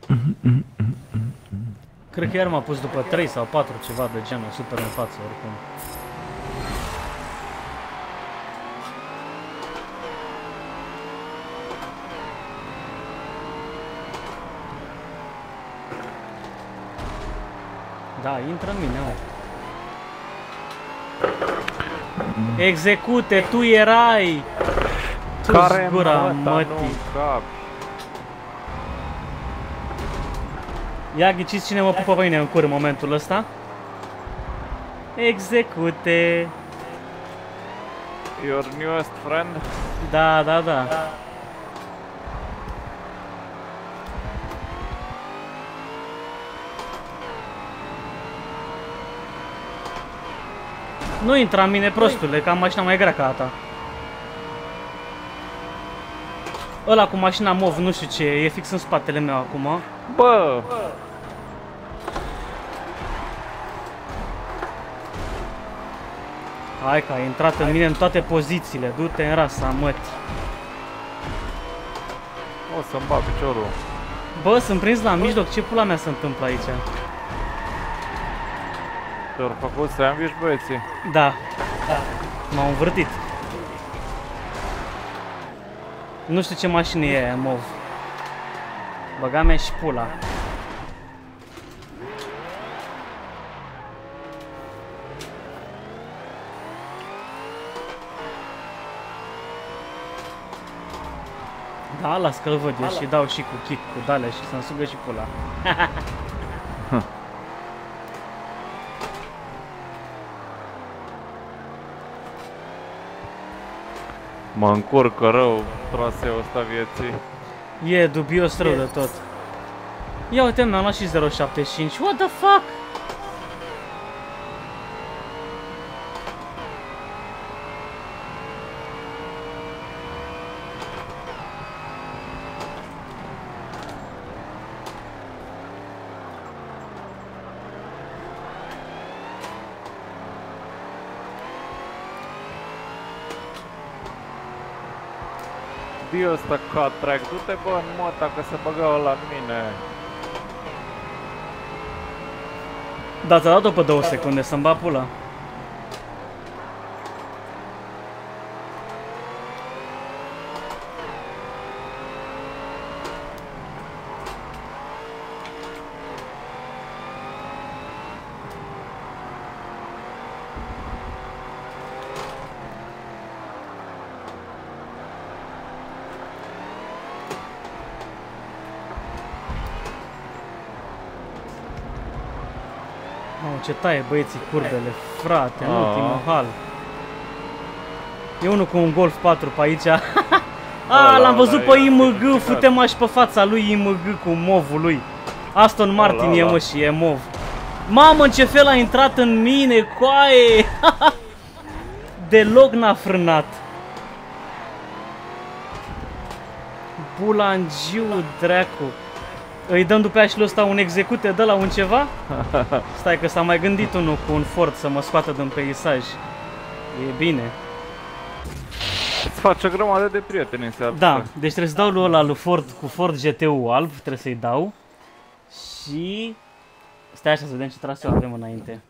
Cred că iar m-a pus după 3 sau 4, ceva de genul, super în față, oricum. Da, intră în mine, mă. Execute, tu erai! Care gura mătii? Ia ghiciți cine mă pupă pe mine în cur în momentul ăsta? Execute! Your newest friend? Da, da, da. Nu intra în mine, prostule, că am mașina mai grea ca a ta. Ăla cu mașina mov, nu știu ce e fix în spatele meu acum. Bă! Hai că a intrat în mine în toate pozițiile, du-te în rasa mătii. O să-mi bag piciorul. Bă, sunt prins la mijloc, ce pula mea se întâmplă aici? Te-au făcut sandwich, băieții? Da, m-au învârtit. Nu știu ce mașină e aia, mov. Băga mea și pula. Da, las că-l văd eu și dau și cu kick, cu dale și să-mi sugă și pula. Mă încurcă rău traseul ăsta vieții. E dubios rău de tot. Ia uite, mi-am luat și 0.75. What the fuck? Dio ăsta cut track, du-te bă în mota că se băga ăla în mine. Da, ți-a dat-o pe 2 secunde să-mi bat pula. Mamă, ce taie băieții curbele, frate, în ultimul hal. E unul cu un Golf 4 pe aici. L-am văzut pe IMG, fute-mă și pe fața lui IMG cu movul lui. Aston Martin e, mă, și e mov. Mamă, în ce fel a intrat în mine, coaie! Deloc n-a frânat. Bulangiu, dracu. Îi dăm după aia și lui ăsta un execute de la un ceva? Stai că s-a mai gândit unul cu un Ford să mă scoată din peisaj. E bine. Îți face o grămadă de prieteni în seara. Da, deci trebuie să dau lui ăla lui Ford cu Ford GT-ul alb, trebuie să-i dau. Și... Stai așa să vedem ce traseu avem înainte.